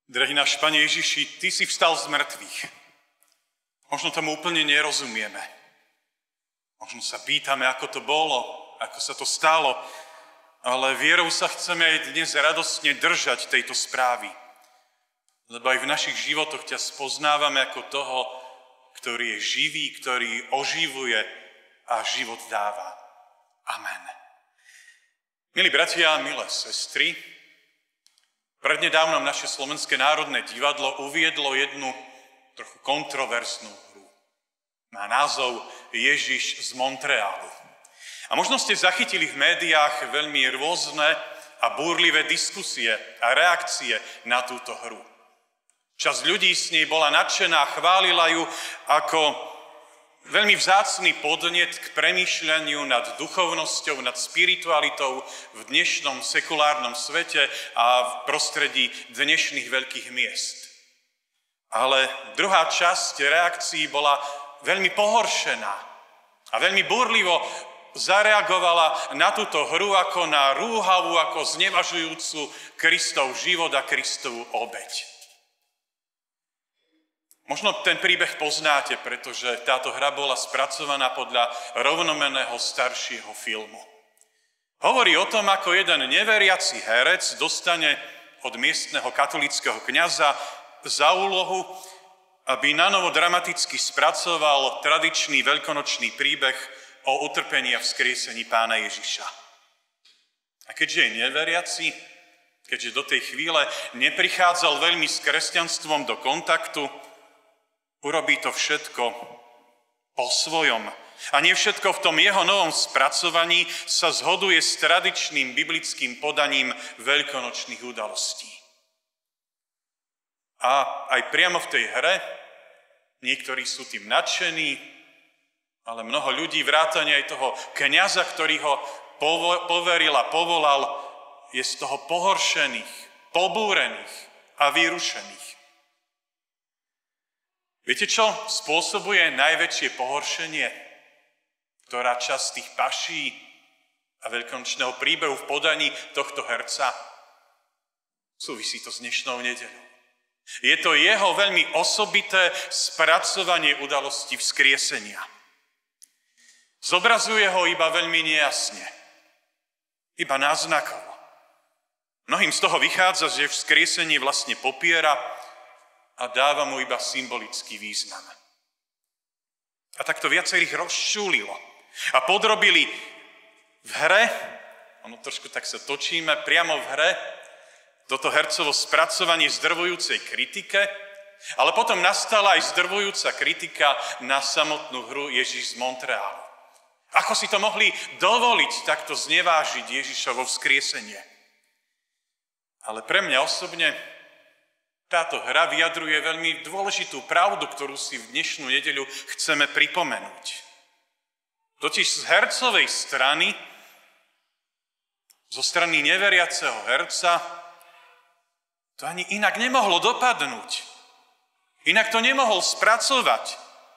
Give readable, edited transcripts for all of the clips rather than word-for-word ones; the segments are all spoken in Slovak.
Drahý náš Pane Ježiši, Ty si vstal z mŕtvych. Možno tomu úplne nerozumieme. Možno sa pýtame, ako to bolo, ako sa to stalo, ale vierou sa chceme aj dnes radostne držať tejto správy. Lebo aj v našich životoch ťa spoznávame ako toho, ktorý je živý, ktorý oživuje a život dáva. Amen. Milí bratia a milé sestry, prednedávnom naše Slovenské národné divadlo uviedlo jednu trochu kontroverznú hru. Má názov Ježiš z Montrealu. A možno ste zachytili v médiách veľmi rôzne a búrlivé diskusie a reakcie na túto hru. Časť ľudí s nej bola nadšená, chválila ju ako veľmi vzácny podnet k premýšľaniu nad duchovnosťou, nad spiritualitou v dnešnom sekulárnom svete a v prostredí dnešných veľkých miest. Ale druhá časť reakcií bola veľmi pohoršená a veľmi búrlivo zareagovala na túto hru ako na rúhavú, ako znevažujúcu Kristov život a Kristovu obeť. Možno ten príbeh poznáte, pretože táto hra bola spracovaná podľa rovnomenného staršieho filmu. Hovorí o tom, ako jeden neveriaci herec dostane od miestneho katolíckeho kňaza za úlohu, aby nanovo dramaticky spracoval tradičný veľkonočný príbeh o utrpení a vzkriesení Pána Ježiša. A keďže je neveriaci, keďže do tej chvíle neprichádzal veľmi s kresťanstvom do kontaktu, urobí to všetko po svojom. A nie všetko v tom jeho novom spracovaní sa zhoduje s tradičným biblickým podaním veľkonočných udalostí. A aj priamo v tej hre, niektorí sú tým nadšení, ale mnoho ľudí, vrátane aj toho kňaza, ktorý ho poveril a povolal, je z toho pohoršených, pobúrených a vyrušených. Viete, čo spôsobuje najväčšie pohoršenie? Ktorá časť tých paší a veľkonočného príbehu v podaní tohto herca? Súvisí to s dnešnou nedeľou. Je to jeho veľmi osobité spracovanie udalosti vzkriesenia. Zobrazuje ho iba veľmi nejasne, iba náznakovo. Mnohým z toho vychádza, že vzkriesenie vlastne popiera a dáva mu iba symbolický význam. A tak to viacerých rozčúlilo. A podrobili v hre, ono trošku tak sa točíme, priamo v hre, toto hercovo spracovanie zdrvujúcej kritike, ale potom nastala aj zdrvujúca kritika na samotnú hru Ježiš z Montrealu. Ako si to mohli dovoliť takto znevážiť Ježišovo vzkriesenie? Ale pre mňa osobne táto hra vyjadruje veľmi dôležitú pravdu, ktorú si v dnešnú nedeľu chceme pripomenúť. Totiž z hercovej strany, zo strany neveriaceho herca, to ani inak nemohlo dopadnúť. Inak to nemohol spracovať.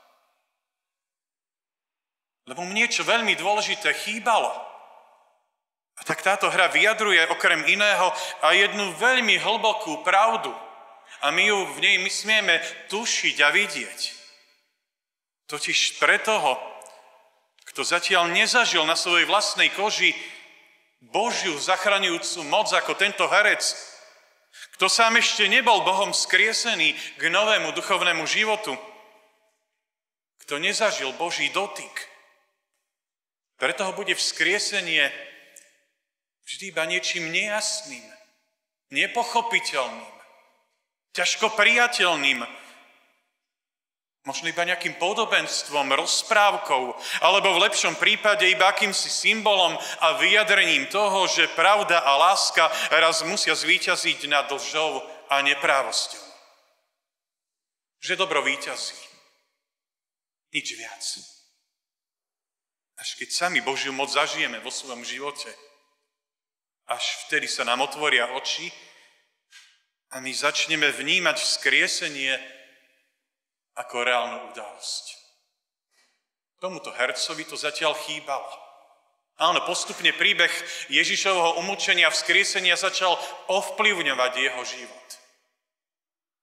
Lebo mu niečo veľmi dôležité chýbalo. A tak táto hra vyjadruje okrem iného aj jednu veľmi hlbokú pravdu. A my ju v nej smieme tušiť a vidieť. Totiž pre toho, kto zatiaľ nezažil na svojej vlastnej koži Božiu zachraňujúcu moc ako tento herec, kto sám ešte nebol Bohom skriesený k novému duchovnému životu, kto nezažil Boží dotyk, pre toho bude vzkriesenie vždy iba niečím nejasným, nepochopiteľným, ťažko priateľným, možno iba nejakým podobenstvom, rozprávkou, alebo v lepšom prípade iba akýmsi symbolom a vyjadrením toho, že pravda a láska raz musia zvíťaziť nad lžou a neprávosťou. Že dobro víťazí. Nič viac. Až keď sami Božiu moc zažijeme vo svojom živote, až vtedy sa nám otvoria oči, a my začneme vnímať vzkriesenie ako reálnu udalosť. Tomuto hercovi to zatiaľ chýbalo. Áno, postupne príbeh Ježišovho umúčenia a vzkriesenia začal ovplyvňovať jeho život.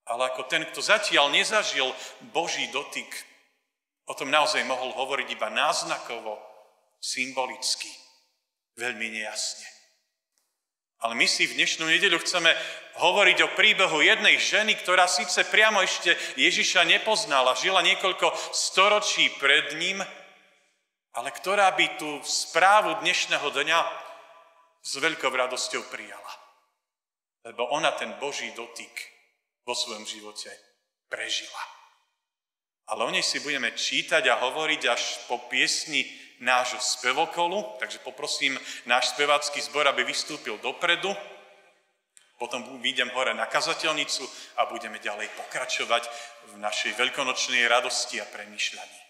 ale ako ten, kto zatiaľ nezažil Boží dotyk, o tom naozaj mohol hovoriť iba náznakovo, symbolicky, veľmi nejasne. Ale my si v dnešnú nedeľu chceme hovoriť o príbehu jednej ženy, ktorá síce priamo ešte Ježiša nepoznala, žila niekoľko storočí pred ním, ale ktorá by tú správu dnešného dňa s veľkou radosťou prijala. Lebo ona ten Boží dotyk vo svojom živote prežila. Ale o nej si budeme čítať a hovoriť až po piesni nášho spevokolu, takže poprosím náš spevácky zbor, aby vystúpil dopredu. Potom vyjdem hore na kazateľnicu a budeme ďalej pokračovať v našej veľkonočnej radosti a premýšľaní.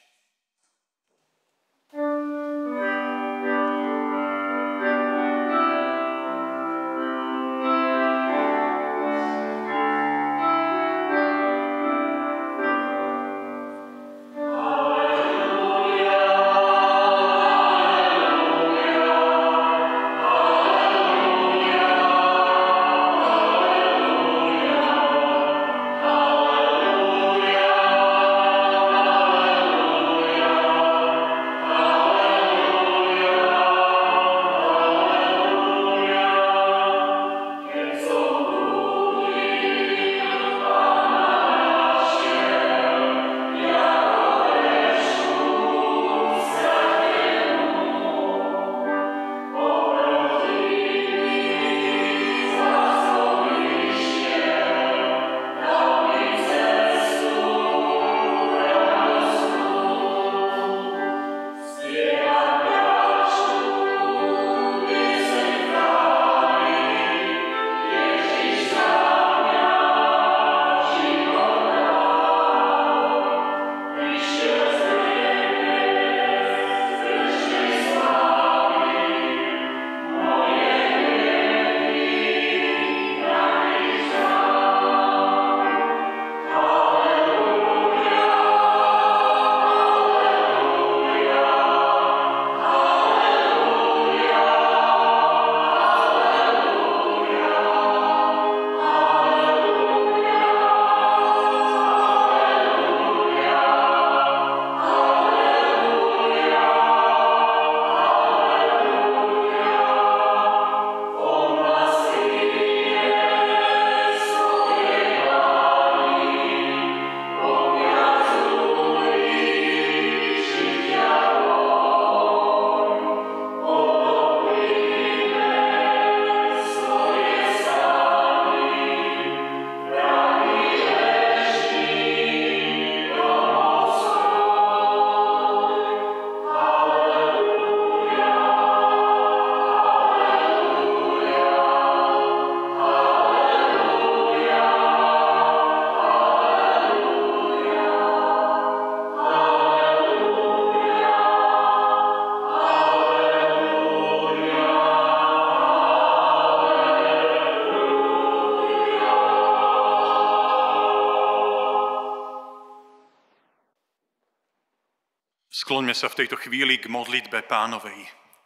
Skloňme sa v tejto chvíli k modlitbe Pánovej.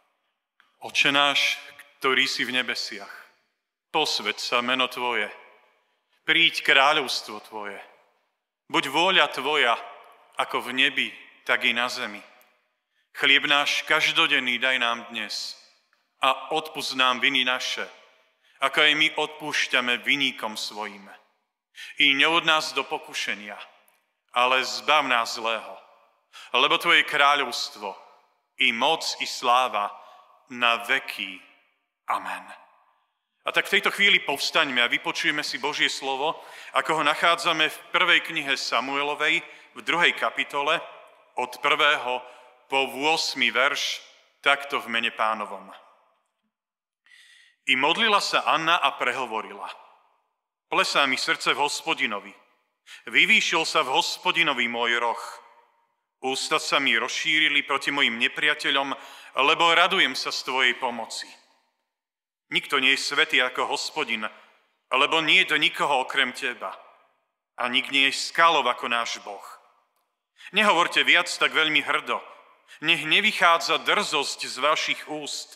Oče náš, ktorý si v nebesiach, posväť sa meno Tvoje, príď kráľovstvo Tvoje, buď vôľa Tvoja, ako v nebi, tak i na zemi. Chlieb náš každodenný daj nám dnes a odpusť nám viny naše, ako aj my odpúšťame viníkom svojim. I neud nás do pokušenia, ale zbav nás zlého. Lebo Tvoje kráľovstvo, i moc, i sláva na veky. Amen. A tak v tejto chvíli povstaňme a vypočujeme si Božie slovo, ako ho nachádzame v prvej knihe Samuelovej, v 2. kapitole, od 1. po 8. verš, takto v mene Pánovom. I modlila sa Anna a prehovorila. Plesá mi srdce v Hospodinovi. Vyvýšil sa v Hospodinovi môj roh. Ústa sa mi rozšírili proti mojim nepriateľom, lebo radujem sa z Tvojej pomoci. Nikto nie je svätý ako Hospodin, lebo nie je to nikoho okrem Teba. A nik nie je skalov ako náš Boh. Nehovorte viac tak veľmi hrdo. Nech nevychádza drzosť z vašich úst.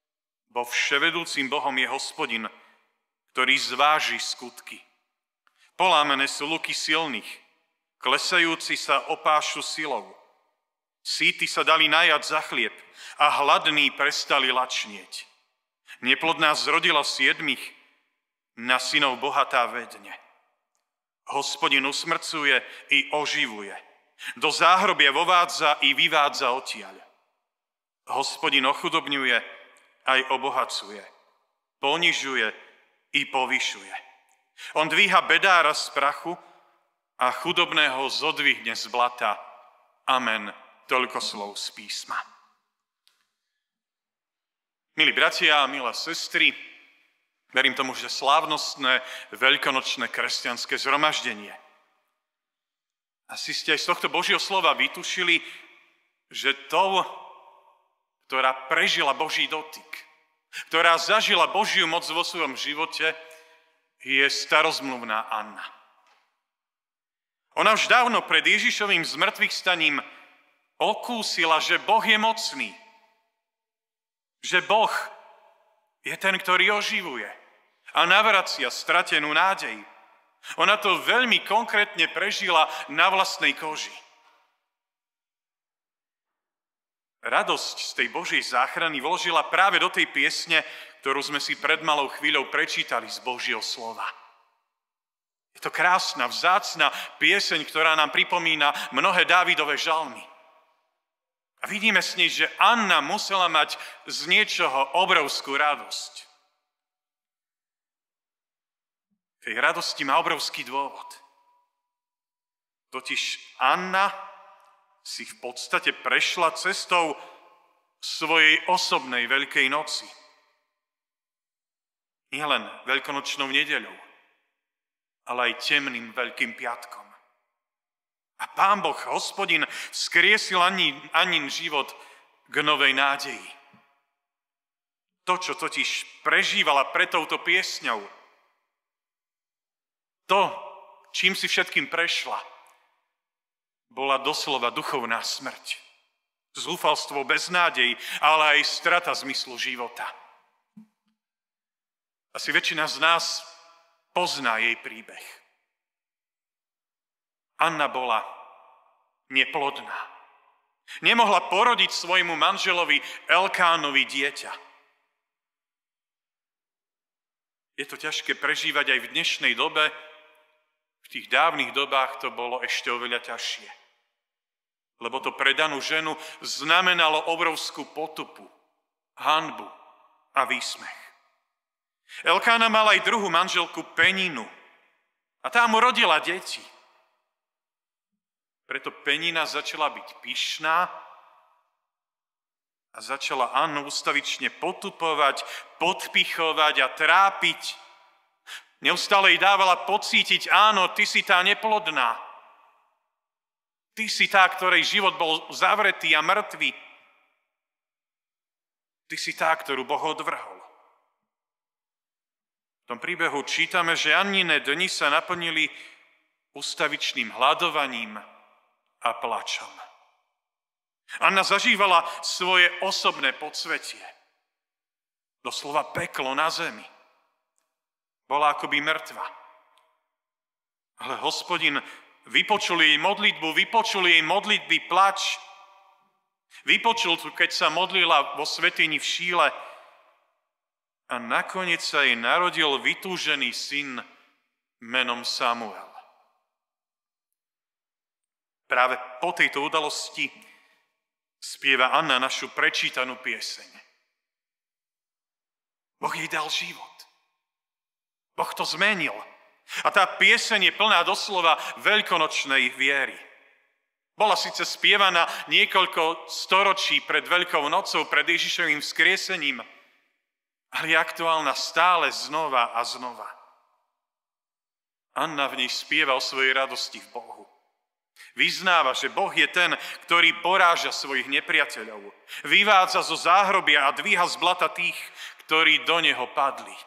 Bo vševedúcim Bohom je Hospodin, ktorý zváži skutky. Polámané sú luky silných, klesajúci sa opášu silou. Síty sa dali najať za chlieb a hladní prestali lačnieť. Neplodná zrodila 7, na synov bohatá vedne. Hospodin usmrcuje i oživuje. Do záhrobia vovádza i vyvádza odtiaľ. Hospodin ochudobňuje aj obohacuje. Ponižuje i povyšuje. On dvíha bedára z prachu a chudobného zodvihne z blata. Amen. Toľko slov z písma. Milí bratia a milé sestry, verím tomu, že slávnostné veľkonočné kresťanské zhromaždenie. Asi ste aj z tohto Božieho slova vytušili, že tou, ktorá prežila Boží dotyk, ktorá zažila Božiu moc vo svojom živote, je starozmluvná Anna. Ona už dávno pred Ježišovým zmŕtvychvstaním okúsila, že Boh je mocný, že Boh je ten, ktorý oživuje a navracia stratenú nádej. Ona to veľmi konkrétne prežila na vlastnej koži. Radosť z tej Božej záchrany vložila práve do tej piesne, ktorú sme si pred malou chvíľou prečítali z Božieho slova. Je to krásna, vzácna pieseň, ktorá nám pripomína mnohé Dávidove žalmy. A vidíme s nej, že Anna musela mať z niečoho obrovskú radosť. Tej radosti má obrovský dôvod. Totiž Anna si v podstate prešla cestou svojej osobnej Veľkej noci. Nielen veľkonočnou nedeľou, ale aj temným Veľkým piatkom. A Pán Boh, Hospodin, vzkriesil Annin život k novej nádeji. To, čo totiž prežívala pred touto piesňou, to, čím si všetkým prešla, bola doslova duchovná smrť. Zúfalstvo, beznádej, ale aj strata zmyslu života. Asi väčšina z nás pozná jej príbeh. Anna bola neplodná. Nemohla porodiť svojmu manželovi Elkánovi dieťa. Je to ťažké prežívať aj v dnešnej dobe. V tých dávnych dobách to bolo ešte oveľa ťažšie. Lebo to pre danú ženu znamenalo obrovskú potupu, hanbu a výsmech. Elkána mala aj druhú manželku Peninu a tá mu rodila deti. Preto Penina začala byť pyšná a začala Annu ustavične potupovať, podpichovať a trápiť. Neustále jej dávala pocítiť, áno, ty si tá neplodná. Ty si tá, ktorej život bol zavretý a mŕtvy. Ty si tá, ktorú Boh odvrhol. V tom príbehu čítame, že Annine dni sa naplnili ustavičným hladovaním a plačom. Anna zažívala svoje osobné podsvetie. Doslova peklo na zemi. Bola akoby mŕtva. Ale Hospodin vypočul jej modlitbu, vypočul jej modlitby plač. Vypočul tu, keď sa modlila vo svätyni v Šíle. A nakoniec sa jej narodil vytúžený syn menom Samuel. Práve po tejto udalosti spieva Anna našu prečítanú pieseň. Boh jej dal život. Boh to zmenil. A tá pieseň je plná doslova veľkonočnej viery. Bola síce spievaná niekoľko storočí pred Veľkou nocou, pred Ježišovým vzkriesením, ale je aktuálna stále znova a znova. Anna v nej spieva o svojej radosti v Bohu. Vyznáva, že Boh je ten, ktorý poráža svojich nepriateľov. Vyvádza zo záhrobia a dvíha z blata tých, ktorí do neho padli.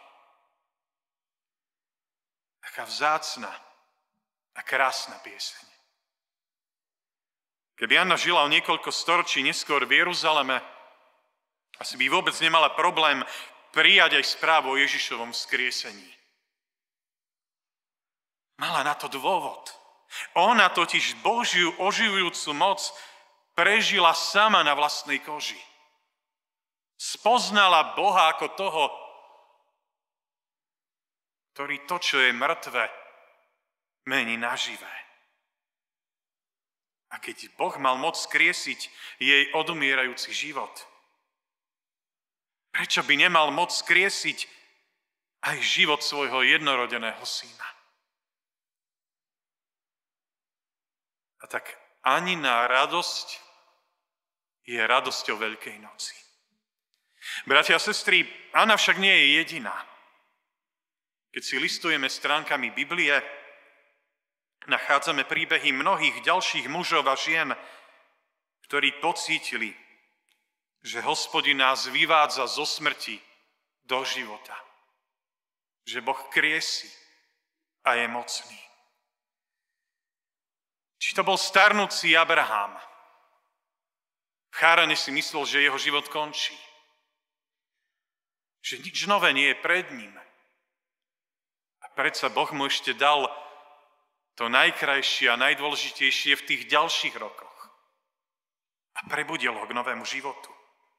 Taká vzácna a krásna pieseň. Keby Anna žila o niekoľko storočí neskôr v Jeruzaleme, asi by vôbec nemala problém prijať aj správu o Ježišovom vzkriesení. Mala na to dôvod. Ona totiž Božiu oživujúcu moc prežila sama na vlastnej koži. Spoznala Boha ako toho, ktorý to, čo je mŕtve, mení na živé. A keď Boh mal moc skriesiť jej odumierajúci život, prečo by nemal moc skriesiť aj život svojho jednorodeného syna? A tak Anina radosť je radosťou Veľkej noci. Bratia a sestry, Anna však nie je jediná. Keď si listujeme stránkami Biblie, nachádzame príbehy mnohých ďalších mužov a žien, ktorí pocítili, že Hospodin nás vyvádza zo smrti do života. Že Boh kriesi a je mocný. Či to bol starnúci Abraham. V Chárane si myslel, že jeho život končí. Že nič nové nie je pred ním. A predsa Boh mu ešte dal to najkrajšie a najdôležitejšie v tých ďalších rokoch. A prebudil ho k novému životu.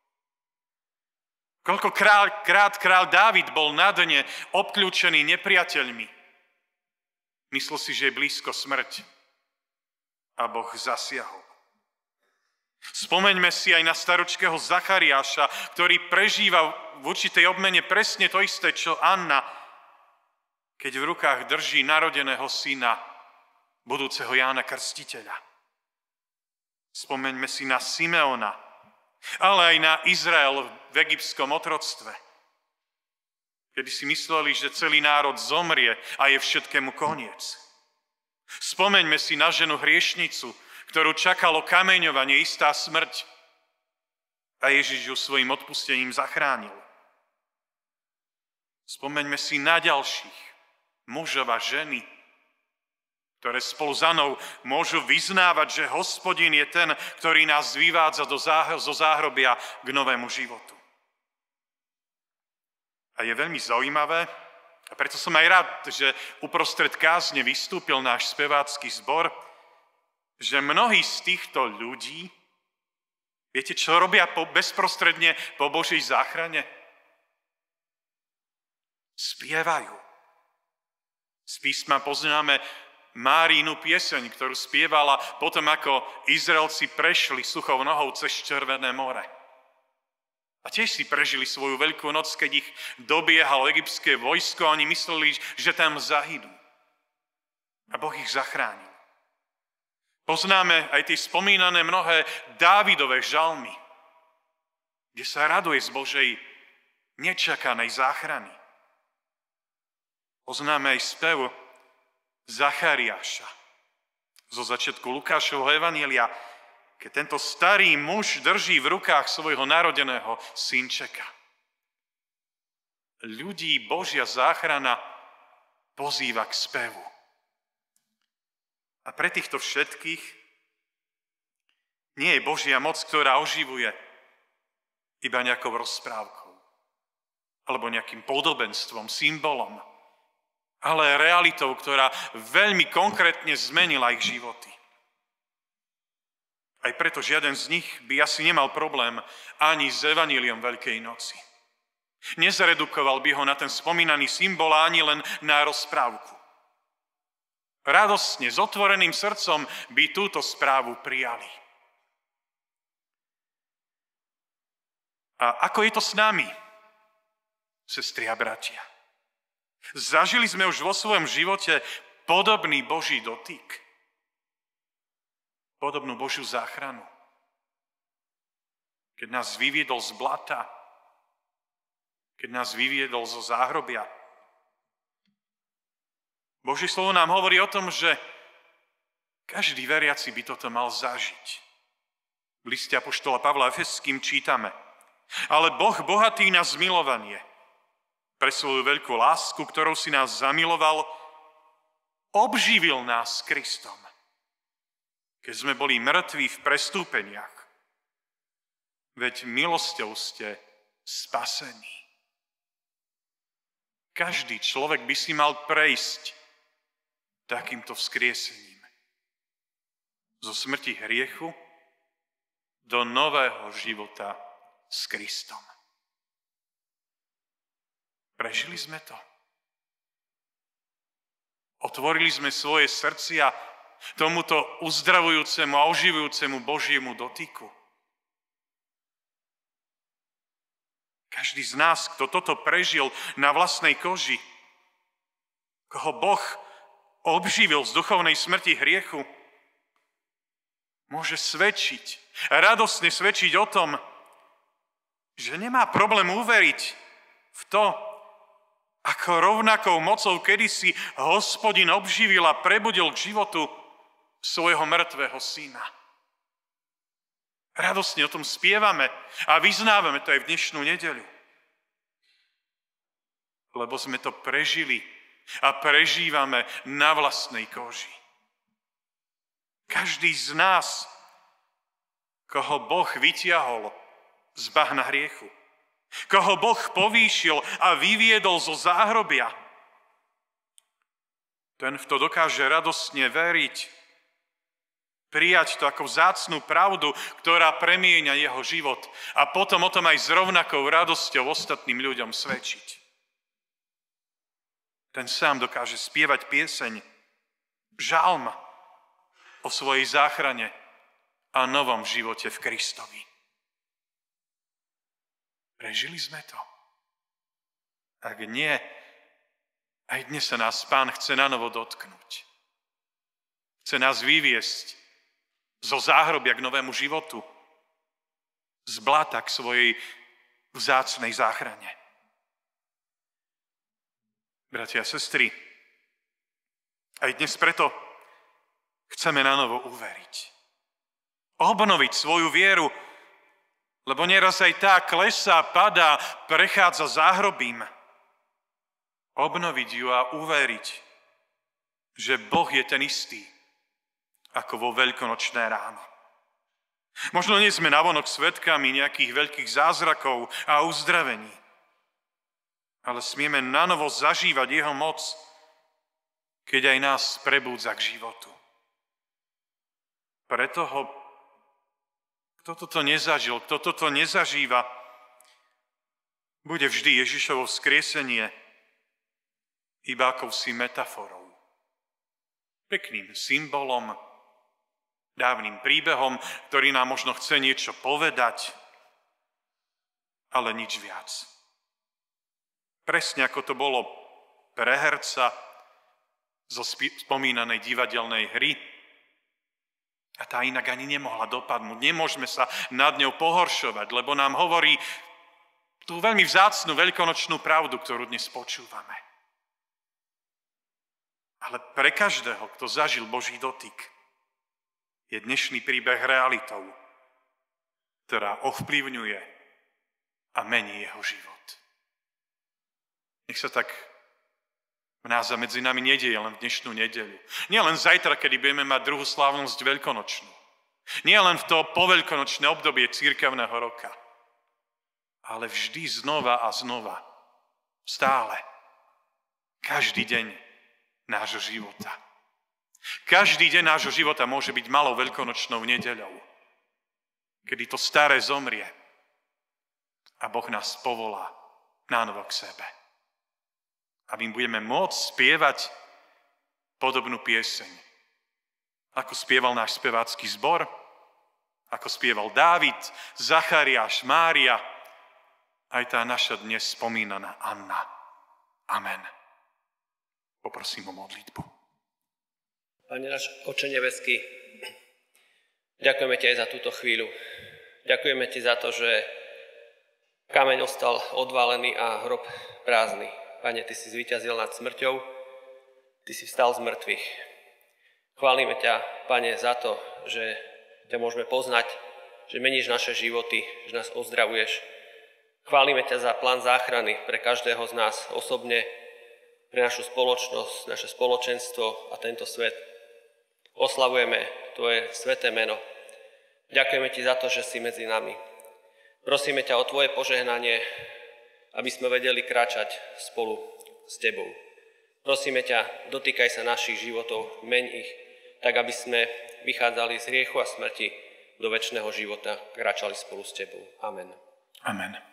Koľkokrát kráľ Dávid bol na dne obkľúčený nepriateľmi. Myslel si, že je blízko smrť. A Boh zasiahol. Spomeňme si aj na staručkého Zachariáša, ktorý prežíva v určitej obmene presne to isté, čo Anna, keď v rukách drží narodeného syna, budúceho Jána Krstiteľa. Spomeňme si na Simeona, ale aj na Izrael v egyptskom otroctve, kedy si mysleli, že celý národ zomrie a je všetkému koniec. Spomeňme si na ženu hriešnicu, ktorú čakalo kameňovanie, istá smrť. A Ježiš ju svojim odpustením zachránil. Spomeňme si na ďalších mužov a ženy, ktoré spolu za mnou môžu vyznávať, že Hospodin je ten, ktorý nás vyvádza zo záhrobia k novému životu. A je veľmi zaujímavé, a preto som aj rád, že uprostred kázne vystúpil náš spevácky zbor, že mnohí z týchto ľudí, viete, čo robia bezprostredne po Božej záchrane? Spievajú. Z písma poznáme Márínu pieseň, ktorú spievala potom, ako Izraelci prešli suchou nohou cez Červené more. A tiež si prežili svoju veľkú noc, keď ich dobiehalo egyptské vojsko a oni mysleli, že tam zahynú. A Boh ich zachránil. Poznáme aj tie spomínané mnohé Dávidové žalmy, kde sa raduje z Božej nečakanej záchrany. Poznáme aj spev Zachariáša zo začiatku Lukášovho evanjelia, keď tento starý muž drží v rukách svojho narodeného synčeka. Ľudí Božia záchrana pozýva k spevu. A pre týchto všetkých nie je Božia moc, ktorá oživuje iba nejakou rozprávkou alebo nejakým podobenstvom, symbolom, ale realitou, ktorá veľmi konkrétne zmenila ich životy. Aj preto žiaden z nich by asi nemal problém ani s evanjeliom Veľkej noci. Nezredukoval by ho na ten spomínaný symbol ani len na rozprávku. Radostne, s otvoreným srdcom by túto správu prijali. A ako je to s nami, sestry a bratia? Zažili sme už vo svojom živote podobný Boží dotyk? Podobnú Božiu záchranu? Keď nás vyviedol z blata, keď nás vyviedol zo záhrobia. Božie slovo nám hovorí o tom, že každý veriaci by toto mal zažiť. V liste apoštola Pavla Efeským čítame: Ale Boh bohatý na zmilovanie, pre svoju veľkú lásku, ktorou si nás zamiloval, obživil nás Kristom, keď sme boli mŕtvi v prestúpeniach. Veď milosťou ste spasení. Každý človek by si mal prejsť takýmto vzkriesením. Zo smrti hriechu do nového života s Kristom. Prežili sme to. Otvorili sme svoje srdcia tomuto uzdravujúcemu a oživujúcemu Božiemu dotyku. Každý z nás, kto toto prežil na vlastnej koži, koho Boh obživil z duchovnej smrti hriechu, môže svedčiť, radosne svedčiť o tom, že nemá problém uveriť v to, ako rovnakou mocou kedysi Hospodin obživil a prebudil k životu svojho mŕtvého syna. Radosne o tom spievame a vyznávame to aj v dnešnú nedeľu. Lebo sme to prežili a prežívame na vlastnej koži. Každý z nás, koho Boh vytiahol z bahna hriechu, koho Boh povýšil a vyviedol zo záhrobia, ten v to dokáže radostne veriť, prijať to ako vzácnu pravdu, ktorá premieňa jeho život a potom o tom aj s rovnakou radosťou ostatným ľuďom svedčiť. Ten sám dokáže spievať pieseň, žalm o svojej záchrane a novom živote v Kristovi. Prežili sme to? Ak nie, aj dnes sa nás Pán chce nanovo dotknúť. Chce nás vyviesť zo záhrobia k novému životu, z bláta k svojej vzácnej záchrane. Bratia a sestry, aj dnes preto chceme nanovo uveriť. Obnoviť svoju vieru, lebo nieraz aj tá klesá, padá, prechádza záhrobím. Obnoviť ju a uveriť, že Boh je ten istý, ako vo veľkonočné ráno. Možno nie sme navonok svedkami nejakých veľkých zázrakov a uzdravení, ale smieme nanovo zažívať jeho moc, keď aj nás prebúdza k životu. Preto kto toto nezažil, kto toto nezažíva, bude vždy Ježišovo vzkriesenie iba akousi metaforou, pekným symbolom, dávnym príbehom, ktorý nám možno chce niečo povedať, ale nič viac. Presne ako to bolo pre herca zo spomínanej divadelnej hry, a tá inak ani nemohla dopadnúť. Nemôžeme sa nad ňou pohoršovať, lebo nám hovorí tú veľmi vzácnu veľkonočnú pravdu, ktorú dnes počúvame. Ale pre každého, kto zažil Boží dotyk, je dnešný príbeh realitou, ktorá ovplyvňuje a mení jeho život. Nech sa tak v nás a medzi nami nedieje len v dnešnú nedeľu. Nie len zajtra, kedy budeme mať druhú slávnosť veľkonočnú. Nie len v to poveľkonočné obdobie cirkevného roka. Ale vždy znova a znova. Stále. Každý deň nášho života. Každý deň nášho života môže byť malou veľkonočnou nedeľou, kedy to staré zomrie a Boh nás povolá nánovo k sebe. A my budeme môcť spievať podobnú pieseň. Ako spieval náš spevácky zbor, ako spieval Dávid, Zachariáš, Mária, aj tá naša dnes spomínaná Anna. Amen. Poprosím o modlitbu. Pane náš Otče nebeský, ďakujeme Ti aj za túto chvíľu. Ďakujeme Ti za to, že kameň ostal odvalený a hrob prázdny. Pane, Ty si zvíťazil nad smrťou, Ty si vstal z mŕtvych. Chválime ťa, Pane, za to, že ťa môžeme poznať, že meníš naše životy, že nás ozdravuješ. Chválime ťa za plán záchrany pre každého z nás osobne, pre našu spoločnosť, naše spoločenstvo a tento svet. Oslavujeme Tvoje sväté meno. Ďakujeme Ti za to, že si medzi nami. Prosíme ťa o Tvoje požehnanie, aby sme vedeli kráčať spolu s Tebou. Prosíme ťa, dotýkaj sa našich životov, meň ich, tak aby sme vychádzali z hriechu a smrti do večného života, kráčali spolu s tebou. Amen. Amen.